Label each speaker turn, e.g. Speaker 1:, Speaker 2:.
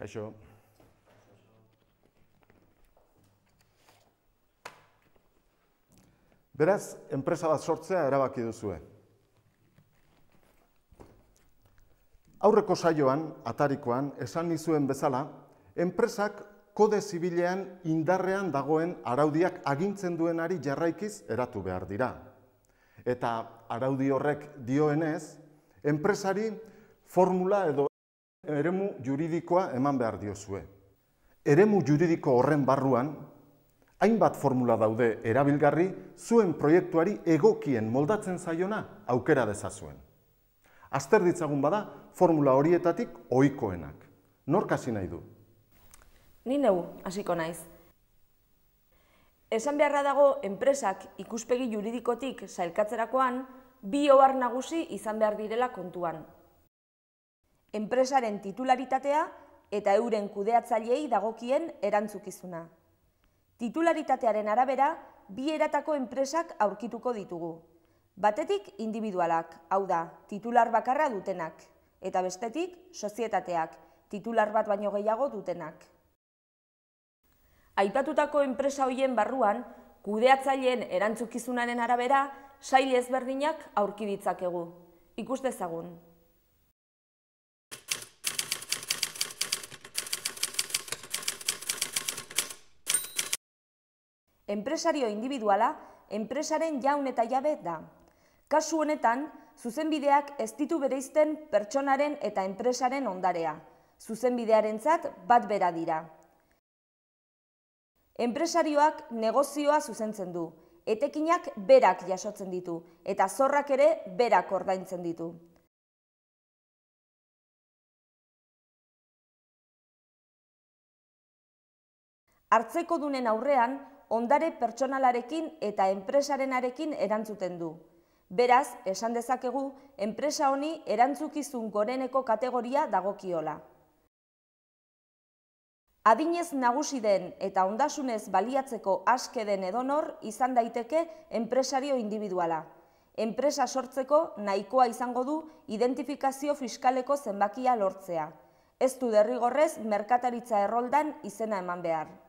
Speaker 1: Kaixo. Beraz, enpresa bat sortzea erabaki duzue. Aurreko saioan, atarikoan, esan nizuen bezala, enpresak kode zibilean indarrean dagoen araudiak agintzen duenari jarraikiz eratu behar dira. Eta araudi horrek dioenez, enpresari formula edo eremu juridikoa eman behar diozue. Eremu juridiko horren barruan, hainbat formula daude erabilgarri zuen proiektuari egokien moldatzen zaiona aukera dezazuen. Azter ditzagun bada, formula horietatik ohikoenak. Nork hasi nahi du?
Speaker 2: Ni neu hasiko naiz. Esan beharra dago enpresak ikuspegi juridikotik sailkatzerakoan, bi ohar nagusi izan behar direla kontuan. Enpresaren titularitatea eta euren kudeatzaileei dagokien erantzukizuna. Titularitatearen arabera, bi eratako enpresak aurkituko ditugu. Batetik individualak, hau da, titular bakarra dutenak, eta bestetik sozietateak, titular bat baino gehiago dutenak. Aipatutako enpresa horien barruan, kudeatzaileen erantzukizunaren arabera, sail ezberdinak aurki ditzakegu. Ikus dezagun. Enpresario individuala, enpresaren jaun eta jabe da. Kasu honetan, zuzenbideak ez ditu bereizten pertsonaren eta enpresaren ondarea. Zuzenbidearentzat bat bera dira. Enpresarioak negozioa zuzentzen du, etekinak berak jasotzen ditu, eta zorrak ere berak ordaintzen ditu. Hartzekodunen aurrean, ondare pertsonalarekin eta enpresarenarekin erantzuten du. Beraz, esan dezakegu, enpresa honi erantzukizun goreneko kategoria dagokiola. Adinez nagusi den eta ondasunez baliatzeko aske den edonor izan daiteke enpresario individuala. Enpresa sortzeko nahikoa izango du identifikazio fiskaleko zenbakia lortzea. Ez du derrigorrez merkataritza erroldan izena eman behar.